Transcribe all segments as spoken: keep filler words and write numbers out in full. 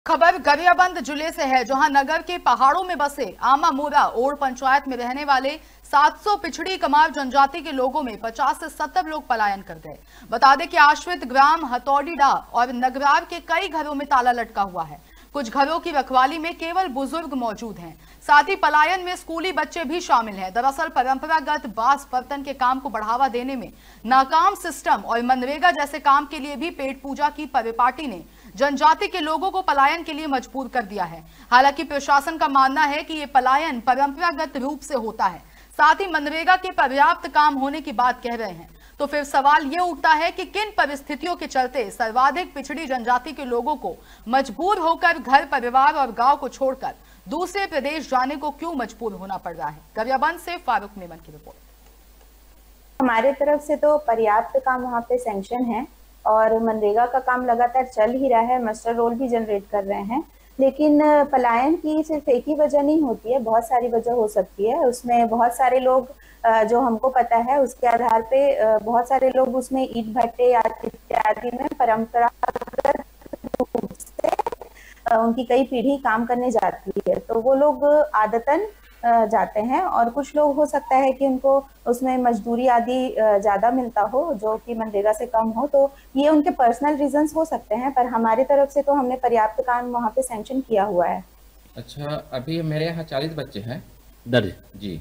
खबर गरियाबंद जिले से है, जहां नगर के पहाड़ों में बसे आमामोरा ओड़ पंचायत में रहने वाले सात सौ पिछड़ी कमार जनजाति के लोगों में पचास से सत्तर लोग पलायन कर गए। बता दें कि आश्रित ग्राम हथौड़ीडा और नगरार के कई घरों में ताला लटका हुआ है। कुछ घरों की रखवाली में केवल बुजुर्ग मौजूद हैं। साथ ही पलायन में स्कूली बच्चे भी शामिल हैं। दरअसल परंपरागत बांस बर्तन के काम को बढ़ावा देने में नाकाम सिस्टम और मनरेगा जैसे काम के लिए भी पेट पूजा की परिपाटी ने जनजाति के लोगों को पलायन के लिए मजबूर कर दिया है। हालांकि प्रशासन का मानना है कि ये पलायन परंपरागत रूप से होता है, साथ ही मनरेगा के पर्याप्त काम होने की बात कह रहे हैं। तो फिर सवाल ये उठता है कि किन परिस्थितियों के चलते सर्वाधिक पिछड़ी जनजाति के लोगों को मजबूर होकर घर परिवार और गांव को छोड़कर दूसरे प्रदेश जाने को क्यों मजबूर होना पड़ रहा है। गरियाबंद से फारूक मेमन की रिपोर्ट। हमारे तरफ से तो पर्याप्त काम वहाँ पे सैंक्शन है और मनरेगा का काम लगातार चल ही रहा है, मास्टर रोल भी जनरेट कर रहे हैं। लेकिन पलायन की सिर्फ एक ही वजह नहीं होती है, बहुत सारी वजह हो सकती है। उसमें बहुत सारे लोग, जो हमको पता है उसके आधार पे बहुत सारे लोग उसमें ईंट भट्टे इत्यादि में परंपरागत रूप से उनकी कई पीढ़ी काम करने जाती है, तो वो लोग आदतन जाते हैं। और कुछ लोग हो सकता है कि उनको उसमें मजदूरी आदि ज्यादा मिलता हो जो कि मनरेगा से कम हो, तो ये उनके पर्सनल रीजंस हो सकते हैं। पर हमारी तरफ से तो हमने पर्याप्त काम वहाँ पे सैंक्शन किया हुआ है। अच्छा, अभी मेरे यहाँ चालीस बच्चे हैं दर्ज जी।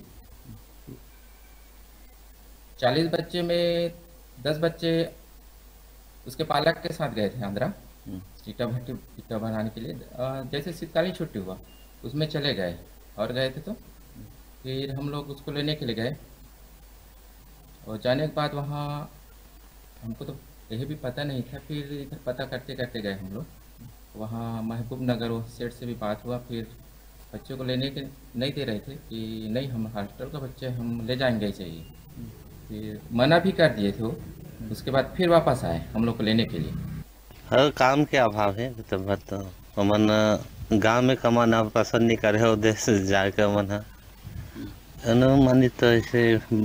चालीस बच्चे में दस बच्चे उसके पालक के साथ गए थे आंध्रा ईटा भट्टी ईटा बनाने के लिए। जैसे शीतकालीन छुट्टी हुआ उसमें चले गए और गए थे, तो फिर हम लोग उसको लेने के लिए गए और जाने के बाद वहाँ हमको तो यही भी पता नहीं था। फिर इधर पता करते करते गए हम लोग, वहाँ महबूब नगर वो सेठ से भी बात हुआ। फिर बच्चों को लेने के नहीं दे रहे थे कि नहीं, हम हॉस्टल का बच्चे हम ले जाएंगे चाहिए। फिर मना भी कर दिए थे वो। उसके बाद फिर वापस आए हम लोग को लेने के लिए। हर काम के अभाव है, तो हमन गांव में कमाना पसंद नहीं करे हो, देश जाके मन मानी तो ऐसे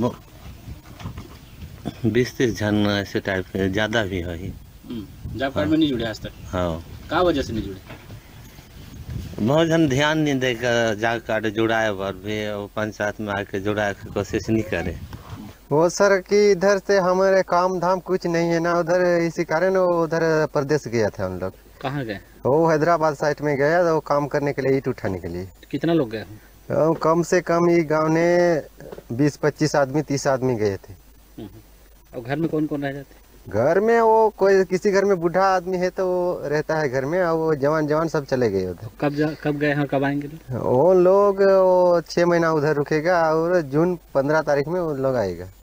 बीस तीस जन ऐसे टाइप के ज़्यादा भी है। जॉब कार्ड में नहीं जुड़े आज तक? हाँ। क्या वजह से नहीं जुड़े? बहुत जन ध्यान नहीं देकर जॉब कार्ड जुड़ाए पर भी पंचायत में आके जुड़ाए की कोशिश नहीं करे। वो सर कि इधर से हमारे काम धाम कुछ नहीं है ना उधर, इसी कारण वो उधर प्रदेश गया था उन लोग। कहाँ गए? वो हैदराबाद साइड में गया था वो काम करने के लिए, ईंट उठाने के लिए। कितना लोग गए? कम से कम ये गांव ने बीस पच्चीस आदमी तीस आदमी गए थे। और घर में कौन कौन रह जाते? घर में वो कोई किसी घर में बूढ़ा आदमी है तो वो रहता है घर में, और वो जवान जवान सब चले गए उधर। कब जा, कब गए हैं, कब आएंगे? वो लोग वो छः महीना उधर रुकेगा और जून पंद्रह तारीख में वो लोग आएगा।